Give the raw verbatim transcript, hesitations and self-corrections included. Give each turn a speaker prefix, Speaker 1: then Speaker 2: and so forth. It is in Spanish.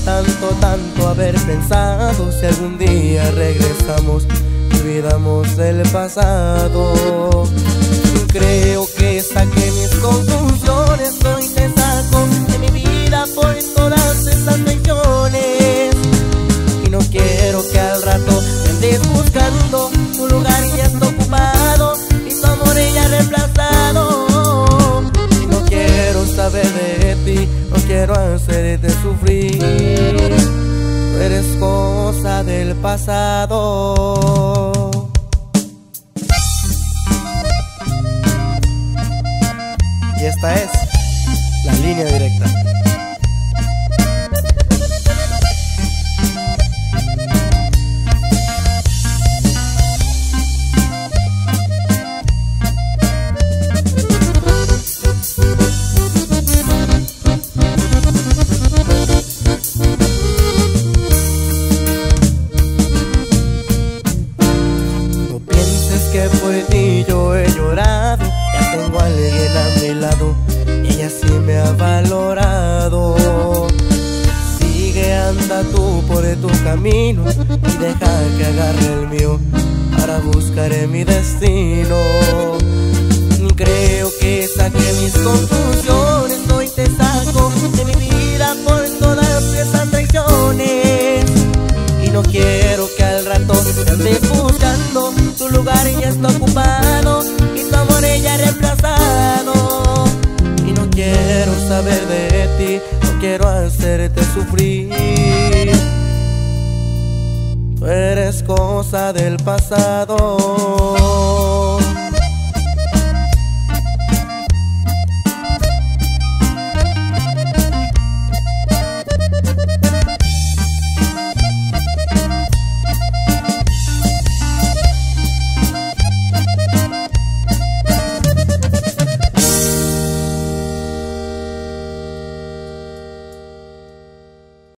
Speaker 1: tanto, tanto haber pensado si algún día regresamos y olvidamos el pasado. Creo que saqué mis conclusiones, hoy te saco de mi vida por todas esas traiciones. Y no quiero que al rato me andes buscando, tu lugar ya está ocupado y tu amor ya reemplazado. Y no quiero saber de ti, no quiero hacerte sufrir, tú eres cosa del pasado. Y esta es la línea directa. No pienses que por ti yo he llorado, ya tengo a alguien a mi lado y ella sí me ha valorado. Sigue, anda tú por tu camino y deja que agarre el mío, ahora buscaré mi destino. Creo que saqué mis conclusiones, hoy te saco de mi vida por todas esas traiciones. Y no quiero que al rato te andes buscando, tu lugar ya está ocupado y tu amor ya reemplazado. Y no quiero saber de ti, no quiero hacerte sufrir, tú eres cosa del pasado.